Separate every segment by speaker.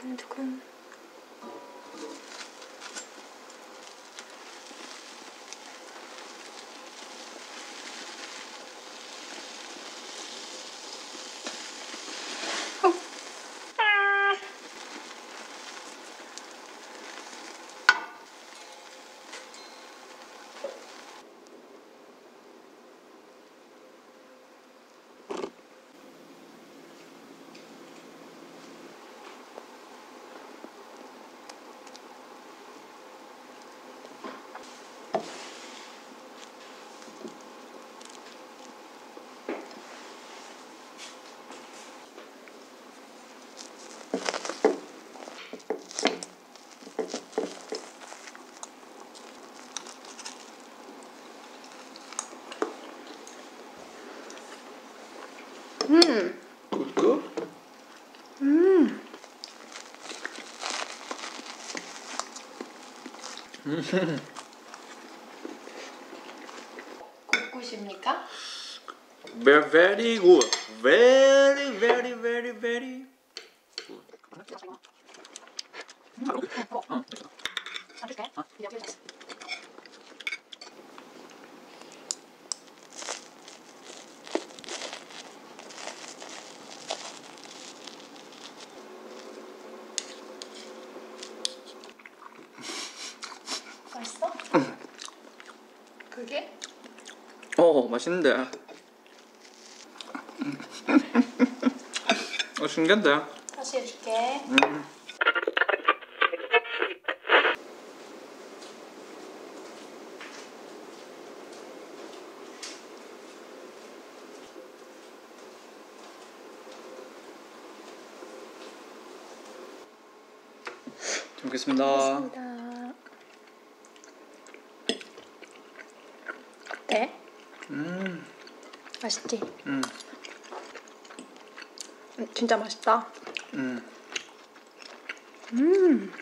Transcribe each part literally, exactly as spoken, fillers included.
Speaker 1: 두근두근. 음.
Speaker 2: 굿굿?
Speaker 1: 음.
Speaker 2: 음.
Speaker 1: 굿굿입니까?
Speaker 2: Very, very good. Very, very, very, very good.
Speaker 1: 맛있어? 그게?
Speaker 2: 어, 맛있는데. 어, 신기한데.
Speaker 1: 다시 해줄게.
Speaker 2: 음. 잘 먹겠습니다.
Speaker 1: 먹겠습니다. 어때?
Speaker 2: 음.
Speaker 1: 맛있지?
Speaker 2: 음.
Speaker 1: 음, 진짜 맛있다.
Speaker 2: 음.
Speaker 1: 음.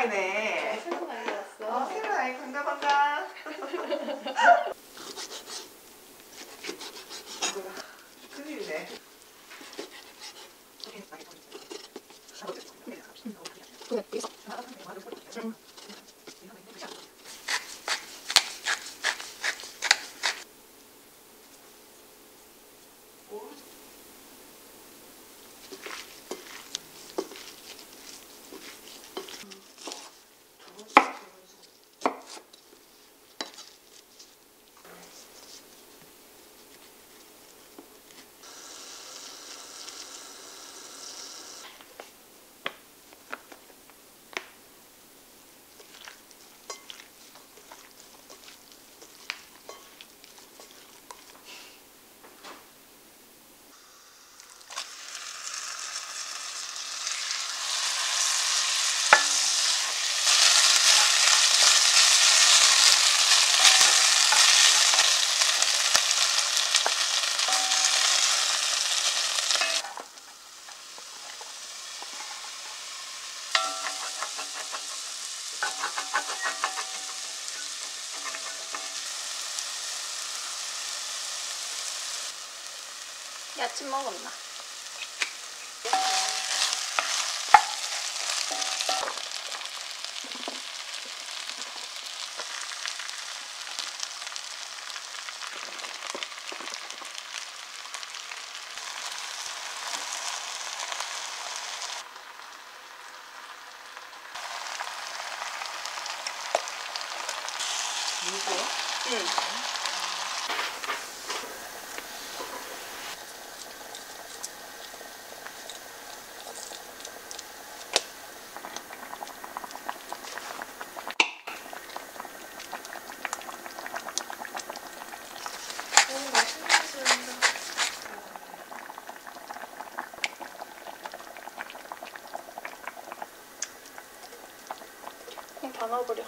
Speaker 3: 아이네.
Speaker 1: 새로운 아이가
Speaker 3: 어,
Speaker 1: 왔어.
Speaker 3: 새로운 아이 반가 반가. 큰일이네.
Speaker 1: 야채 먹었나?
Speaker 3: 누구?
Speaker 1: 응. 그냥 다 넣어버려.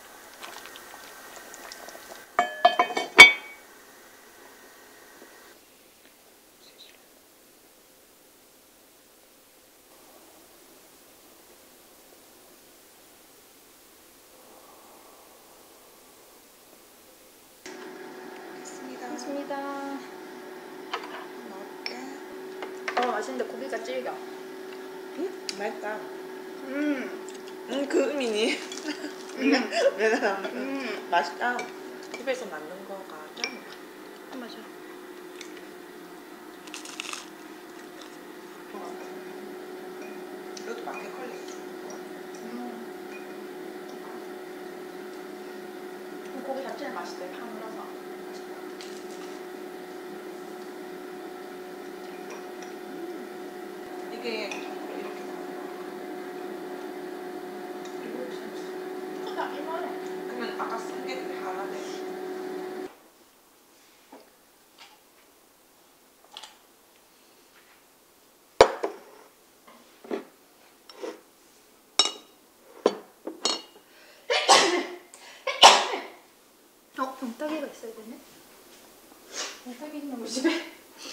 Speaker 1: 고맙습니다.
Speaker 3: 먹을게.
Speaker 1: 어, 맛있는데 고기가 질겨.
Speaker 3: 응? 맛있다.
Speaker 1: 음.
Speaker 3: 응, 그 의미니.
Speaker 1: 음.
Speaker 3: 왜냐면
Speaker 1: 음.
Speaker 3: 맛있다. 집에서 만든 거가 짱이야.
Speaker 1: 맞아.
Speaker 3: 이것도 마켓컬리 주는 거.
Speaker 1: 음. 고기 자체는 맛있대. 파물어서.
Speaker 3: 이게 이렇게
Speaker 1: 크다. 이만해.
Speaker 3: 그러면 아까 쓴 게 그게 하나네.
Speaker 1: 어, 병따개가 있어야 되네. 병따개 있는 우리 집에.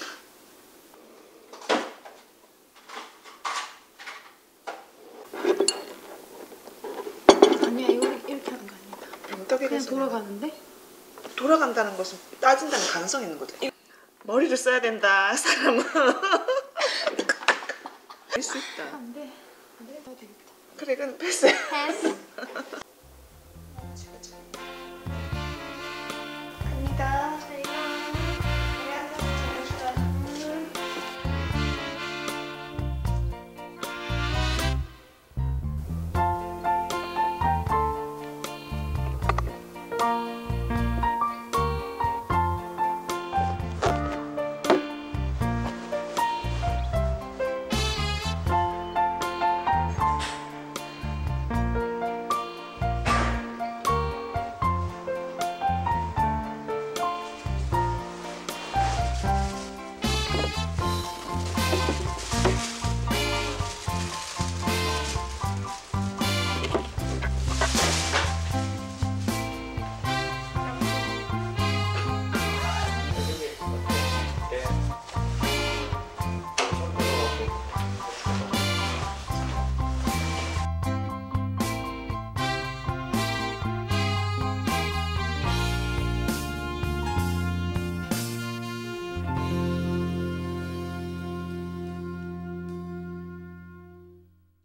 Speaker 1: 아니야, 이거 이렇게 하는 거 아니다.
Speaker 3: 병따개가
Speaker 1: 그냥
Speaker 3: 있어야
Speaker 1: 돌아가는데?
Speaker 3: 돌아간다는 것은 따진다는 가능성이 있는 거죠. 이- 머리를 써야 된다, 사람은. 할 수 있다.
Speaker 1: 안 돼. 안 돼. 더 되겠다.
Speaker 3: 그래, 이건 패스.
Speaker 1: 패스.
Speaker 3: 그치, 그치.